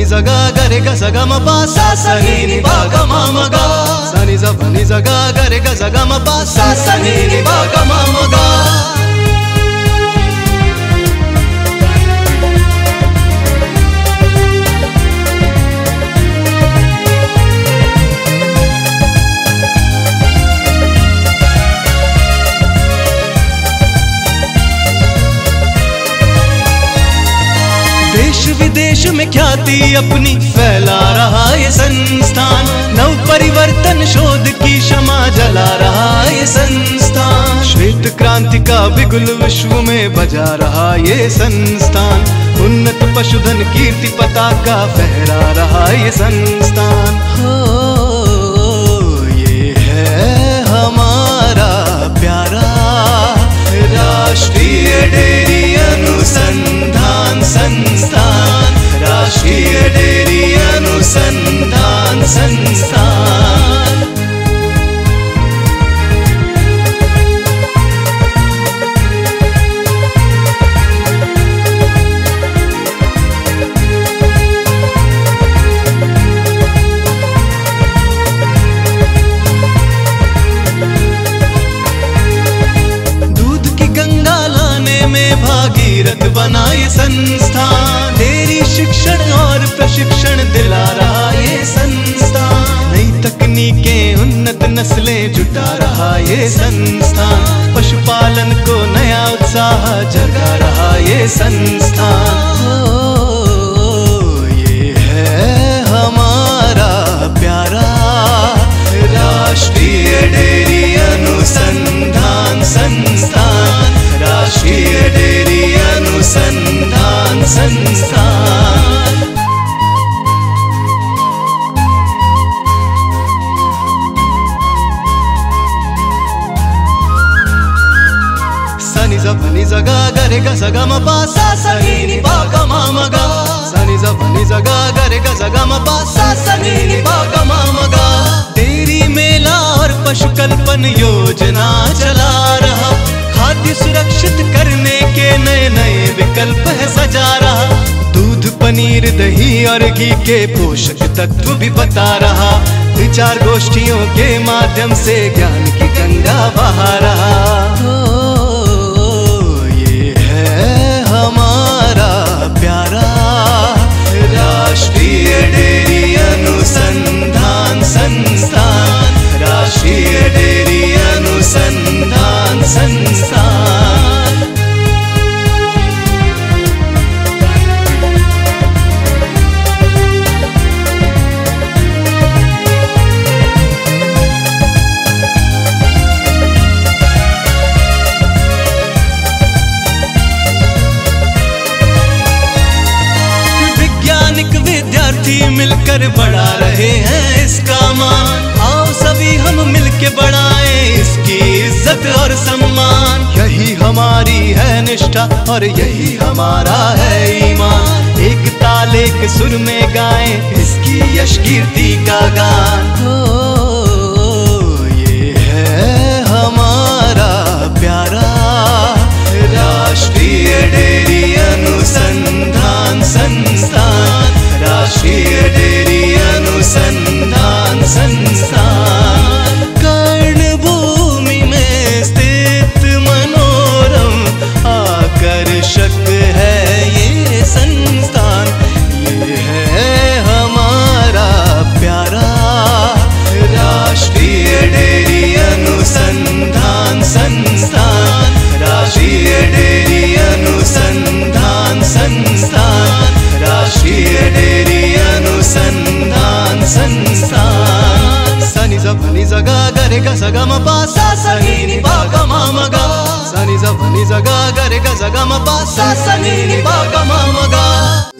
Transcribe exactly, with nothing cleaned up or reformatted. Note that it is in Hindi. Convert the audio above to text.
सा गा गा रे गा सा गा म पा सा सा नी नी पा गा मा म गा सा नी सा प नी सा गा गा रे गा सा गा म पा सा सा नी नी पा गा मा म गा। देश विदेश में ख्याति अपनी फैला रहा ये संस्थान, नव परिवर्तन शोध की क्षमा जला रहा ये संस्थान, श्वेत क्रांति का बिगुल विश्व में बजा रहा ये संस्थान, उन्नत पशुधन कीर्ति पताका फहरा रहा ये संस्थान। हो ये है हमारा प्यारा राष्ट्रीय डेयरी अनुसंधान संस्थान, राष्ट्रीय डेयरी अनुसंधान संस्थान। भागीरथ बना ये संस्थान, डेयरी शिक्षण और प्रशिक्षण दिला रहा ये संस्थान, नई तकनीकें उन्नत नस्लें जुटा रहा ये संस्थान, पशुपालन को नया उत्साह जगा रहा ये संस्थान। हो ये है हमारा प्यारा राष्ट्रीय डेयरी अनुसंधान संस्थान, राष्ट्रीय डेयरी अनुसंधान संस्थान। सनी सा पनी सा गा गा रे गा सा गा म पा सा सा नी नी पा गा मा म गा सनी सा पनी सा गा गा रे गा सा गा म पा सा सा नी नी पा गा मा म गा। डेयरी मेला और पशु कल्पन योजना चला रहा, खाद्य सुरक्षित करने के नए नए विकल्प है सजा रहा, दूध पनीर दही और घी के पोषक तत्व भी बता रहा, विचार गोष्ठियों के माध्यम से ज्ञान की गंगा बहा रहा। हो ये है हमारा प्यारा राष्ट्रीय डेयरी अनुसंधान संस्थान, राष्ट्रीय डेयरी अनुसंधान संस्थान। वैज्ञानिक विद्यार्थी मिलकर बढ़ा रहे हैं इसका मान, आओ सभी हम मिलके बढ़ाएं इसकी इज्जत और सम्मान, यही हमारी है निष्ठा और यही हमारा है ईमान, एक ताल एक सुर में गाएं इसकी यश कीर्ति का गान। हो ये है हमारा प्यारा राष्ट्रीय डेयरी अनुसंधान संस्थान, राष्ट्रीय डेयरी अनुसंधान संस्थान। कर्णभूमि में स्थित मनोरम आकर्षक है ये संस्थान, ये है हमारा प्यारा राष्ट्रीय डेयरी अनुसंधान संस्थान, राष्ट्रीय डेयरी अनुसंधान संस्थान, राष्ट्रीय डेयरी अनुसंधान संस्थान। सनी सा पनी सा गा गा रे गा सा गा म पा सा सा नी नी पा गा मा म गा सनी सा पनी सा गा गा रे गा सा गा म पा सा सा नी नी पा गा मा म गा।